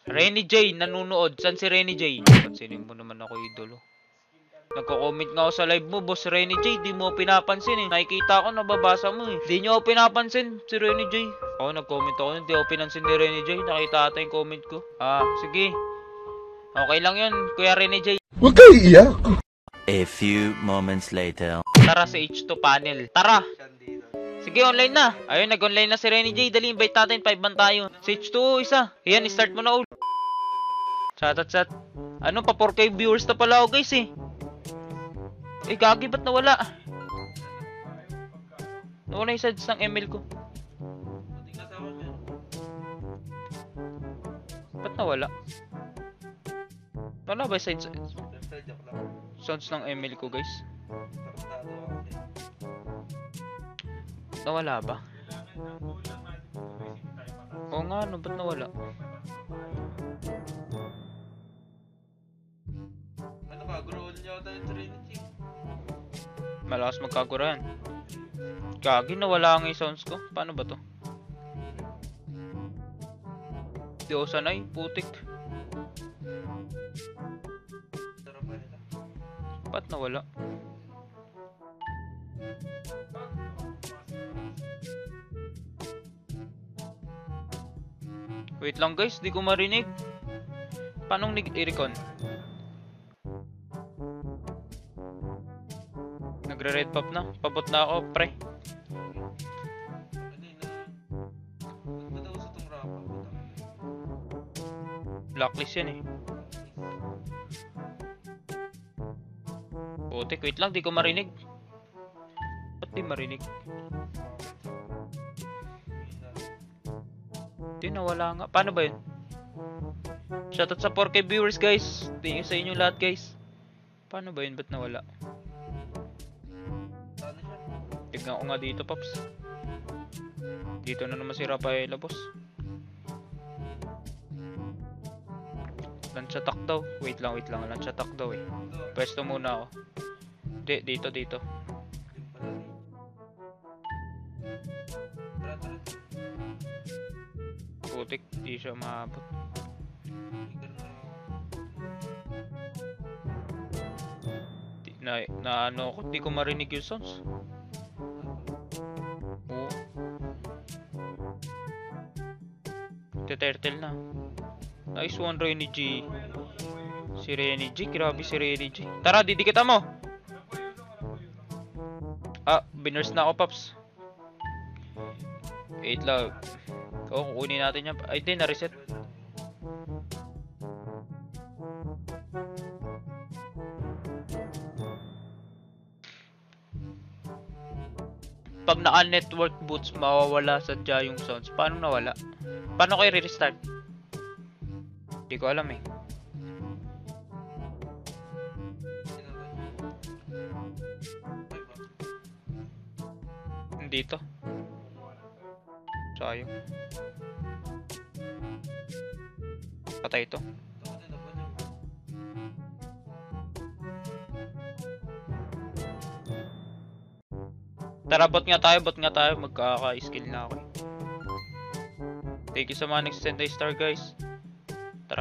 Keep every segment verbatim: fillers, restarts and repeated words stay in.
Renny J, nanunood. San si Renny J? Pansinin mo naman ako, idolo. Nagko-comment nga ako sa live mo, Boss Renny J. Di mo pinapansin eh. Nakikita ko, nababasa mo eh. Di nyo ako pinapansin, si Renny J. Ako, nag-comment ako. Hindi ako pinansin ni Renny J. Nakita ata yung comment ko. Ah, sige. Okay lang yun, Kuya Renny J. Huwag kayo iiyak. A few moments later. Tara sa H two panel. Tara! Sige, online na. Ayun, nag-online na si Renny J. Dali, invite natin. five man tayo. Si H two, isa. Ayan, start mo na ulit. Chat at chat. Ano, pa four K viewers na pala ako, guys eh. Eh, gagi, ba't nawala? Nawala yung sides ng M L ko. Ba't nawala? Wala ba yung sides? Sounds ng M L ko, guys. Nawala ba? Oo nga, no, ba't nawala? Ano ka, growl niya tayo Trinity? Malakas magkagura yan. Gagi, nawala nga yung sounds ko. Paano ba to? Di ako sanay, putik. Ba't nawala? Wait lang guys, di ko marinig. Paano i-recon? Nagre-red pop na. Pabot na ako, pre. Blacklist yan eh. Putik, wait lang, di ko marinig. Ba't di marinig? Di, nawala nga. Paano ba yun? Shoutout sa four K viewers guys. Thank you sa inyo lahat guys. Paano ba yun? Ba't nawala? Tignan ko nga dito, Pops. Dito na naman si Rafaela, boss. Lunch attack daw. Wait lang, wait lang. Lunch attack daw eh. Pwesto muna ako. Di, dito, dito. Putik, di siya maabot. Di, na, na ano ako, di ko marinig yung sounds. Oo. Te-turtle na. Nice one, Renny G. Si Renny G, grabe si Renny G. Tara, didikitan mo! Ah, binurse na ako, Pops. Wait lang. Oo, kukunin natin yan. Ay, di, na-reset. Pag naka-network boots, mawawala sadya yung sounds. Paano nawala? Paano kayo re-restart? Hindi ko alam eh. Dito. Sayang. Patay ito. Tara, bot nga tayo, bot nga tayo. Magkaka-skill na ako. Thank you sa mga nag-send ay star guys. Tara.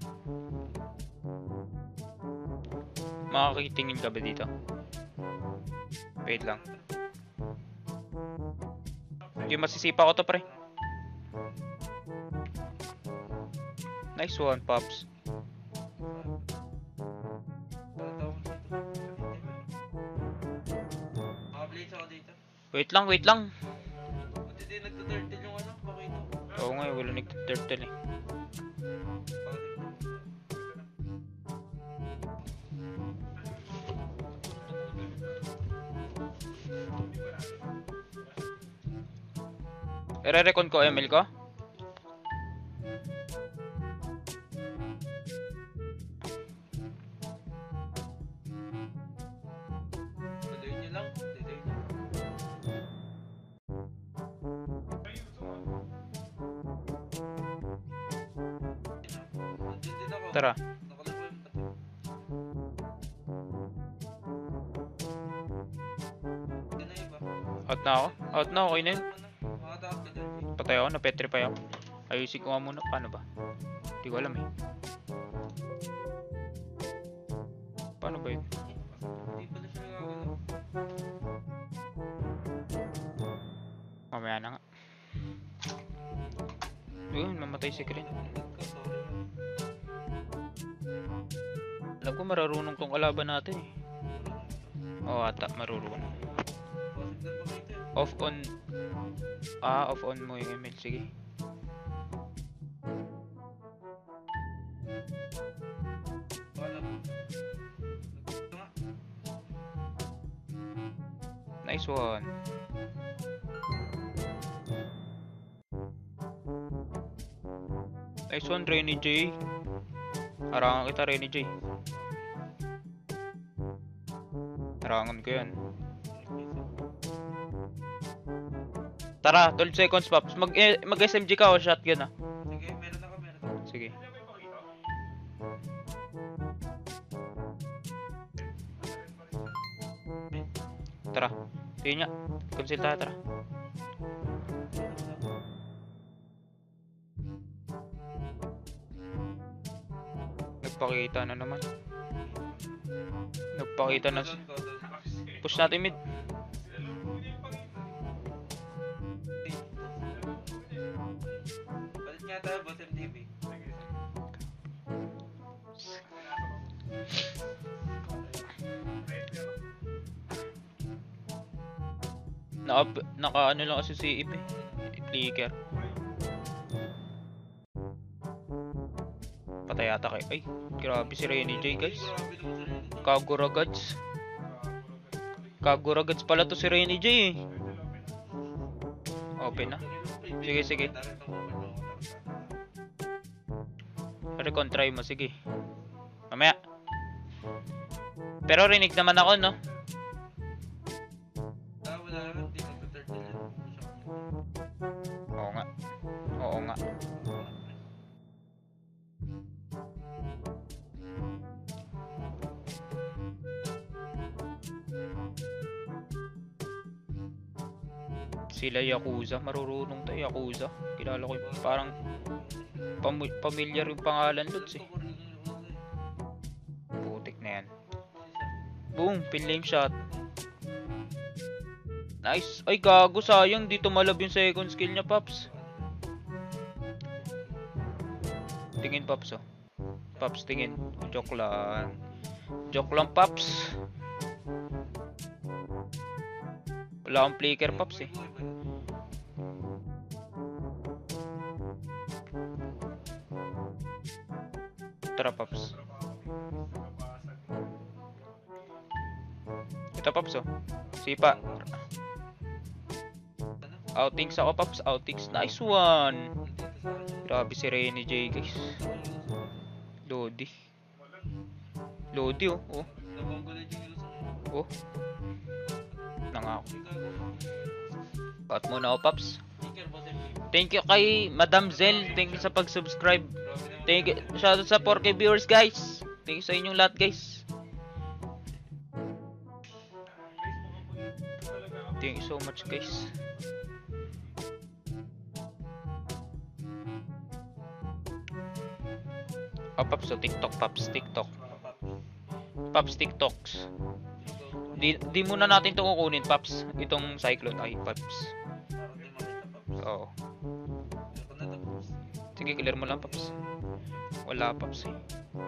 Makakitingin ka ba dito? Wait lang. Hindi masisipa ko to, pre. Nice one, Pops. Wait lang, wait lang. Buti din nagtuturtle yung ano, pakito. Oo nga, wala nagtuturtle eh. Ire-recon ko M L ko. Tuloy nyo lang. Tuloy nyo. Nandiyan din ako. Tara. Nakalaro yung pati. Yan na iba. Out na ako. Out na, okay na yun. Makataas ka dyan. Patay ako, na-petrify ako. Ayusin ko nga muna. Paano ba? Hindi ko alam eh. Paano ba yun? Hindi pa na siya nagagalaw. Mamaya na nga. Yun, mamatay si Krin. Ka, sorry. Alam ko mararunong tong kalaban natin eh. Oo ata, marurunong. Positive pa kayo ito. Off on. Ah, off on mo yung email. Sige. Wala po. Ito nga. Nice one. Nice one, Renny J. Harangan kita, Renny J. Harangan ko yan. Tara, twelve seconds, Paps. Mag, eh, mag-S M G ka o shotgun ah. Sige, meron ako, meron ako. Sige. Tara. Tingin nga. Conceal tayo, tara. Nagpakita na naman. Nagpakita na. si- Push natin mid. Balik nga tayo, boss M T V. Naka, naka ano lang kasi si Ip eh. Flicker. Patay ata kayo. Ay, grabe si Renny J guys. Grabe naman sa rin. Kagura Gods. Kagura Gods pala to si Renny J eh. Open na. Sige, sige. Recon try mo, sige. Mamaya. Pero rinig naman ako, no? Ah, wala naman, di magta-turtle yan. Oo nga. Oo nga. Sila Yakuza. Marurunong tayo Yakuza. Kilala ko yung parang pam- familiar yung pangalan Lods eh. Putik na yan. Boom! Pinlame shot. Nice. Ay gago, sayang. Dito malab yung second skill niya, Paps. Tingin, Paps, oh. Paps, tingin. Joke lang. Joke lang, Paps. Wala akong flicker, Paps, eh. Tara, Paps. Ito, Paps, oh. Sipa. Outings ako, Paps. Outings. Nice one. Grabe si Renny J, guys. Lodi. Lodi, oh. Oh. Oh. Nangako. Cut muna ako, Paps. Thank you kay Madam Zel. Thank you sa pag-subscribe. Thank you. Shoutout sa four K viewers, guys. Thank you sa inyong lahat, guys. Thank you so much, guys. Oh, Paps, oh, TikTok, Paps, TikTok. Paps, TikToks. Di, di muna natin ito kukunin, Paps. Itong Cyclone. Ay, Paps. Oo. Sige, clear mo lang, Paps. Wala, Paps, eh.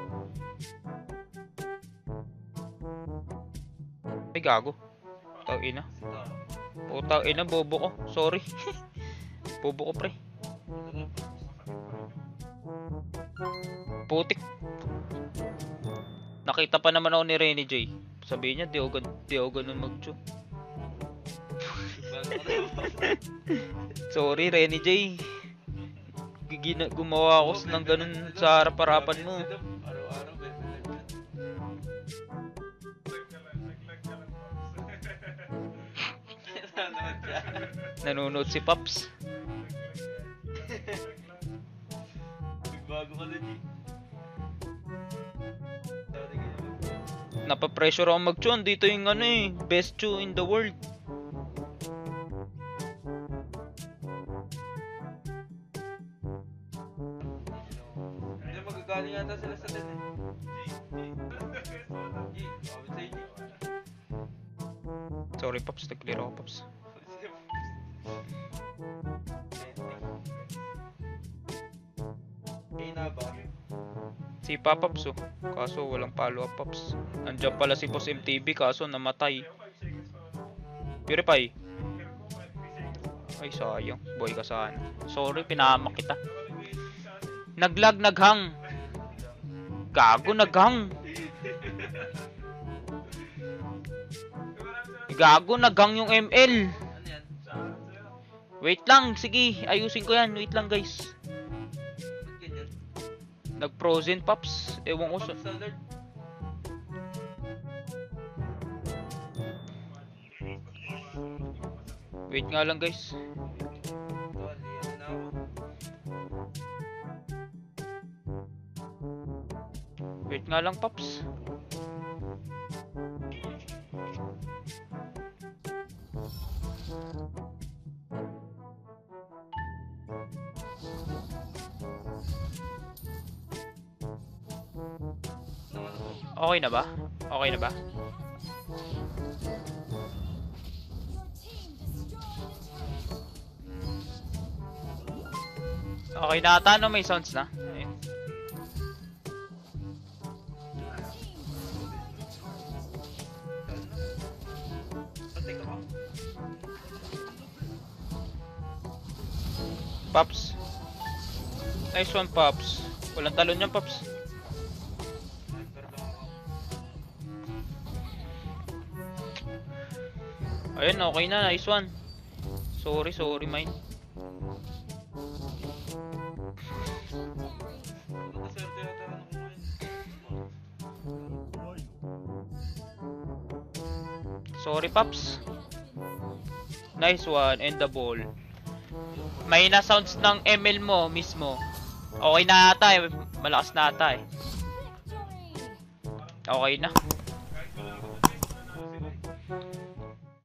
Ay, gago. Tao ina. Putang ina, bobo ko. Sorry. Bobo ko, pre. Putik. Nakita pa naman ako ni Renny J. Sabihin niya, di ako, gan di ako ganun mag-chew. Sorry, Renny J. Gigina gumawa ako ng ganun sa harap-harapan mo. Araw-araw, Nanonood si Paps. bago ka na, G. Napapressure ako mag-chew. Dito yung ano eh, best chew in the world. galing yata sila sa din eh. G, abot sa'yo G. Sorry, Pops. Nag-clear ako, Pops. Eh na ba? Si Papaps, oh. Kaso walang follow-up, Pops. Andiyan pala si Boss M T V, kaso namatay. Purify. Ay, sayang. Boy ka sana. Sorry, pinahamak kita. Naglag, naghang. Gago, naghang. Gago, naghang yung M L. Ano yan? Wait lang, sige. Ayusin ko yan. Wait lang, guys. Ba't ganyan? Nag-frozen, Pops. Ewan ko sa... Pops alert. Wait nga lang, guys. Tuwal, yan na ako. Wait nga lang, Pops. Okay na ba? Okay na ba? Okay na ata, no? May sounds na. Ayun. Patay ka ba? Pops. Nice one, Pops. Walang talon yan, Pops. Enter lang ako. Ayun, okay na. Nice one. Sorry, sorry, mine. Nakaswerte yata ka na kumain. Sorry, Pops. Nice one. And the ball. May na sounds ng M L mo mismo. Okay na ata eh. Malakas na ata eh. Okay na.